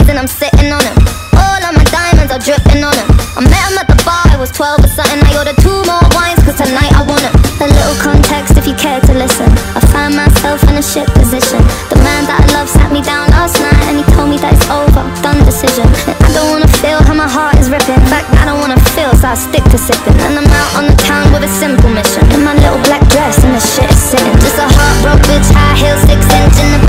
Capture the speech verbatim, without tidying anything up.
and I'm sitting on him. All of my diamonds are dripping on him. I met him at the bar, I was twelve or something. I ordered two more wines cause tonight I want him. A little context if you care to listen. I find myself in a shit position. The man that I love sat me down last night and he told me that it's over, done decision. And I don't wanna feel how my heart is ripping. In fact, I don't wanna feel, so I stick to sipping. And I'm out on the town with a simple mission. In my little black dress and the shit is sitting. Just a heartbroken bitch, high heels, six inch in the